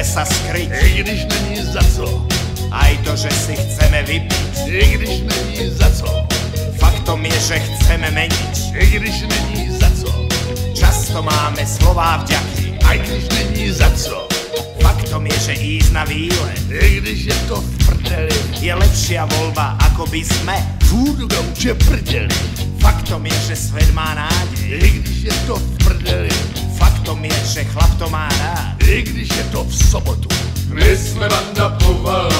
sa skryť, i když není za co, aj to, že si chceme vypiť, i když není za co, faktom je, že chceme meniť, i když není za co, často máme slová vďaky, aj když není za co, faktom je, že ísť na výlet i když je to v prdeli, je lepšia voľba, ako by sme. furt gauče prdeli, Faktom je, že svet má nádej, i když je to v prdeli, faktom je, že chlap to má rád. i když je to v sobotu. My jsme banda poval,